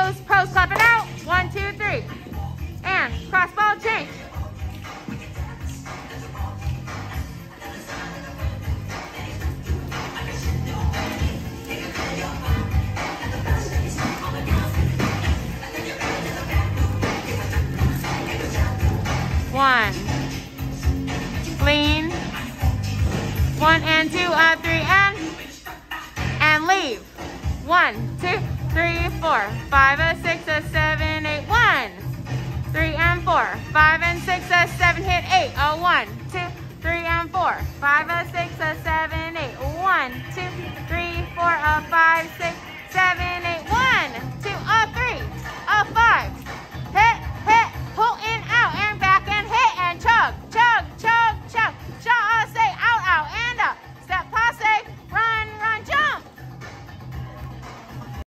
pose, pose, clap it out. 1, 2, 3. And cross ball change. One. Lean. 1 and 2, up, 3 and leave. 1, 2, 3, 4, 5, 6, 7, 8. 1, 3 and 4, 5 and 6, 7, hit 8. 1, 2, 3 and 4, 5, 6, 7, 8. 1, 2, 3, 4, 5, 6.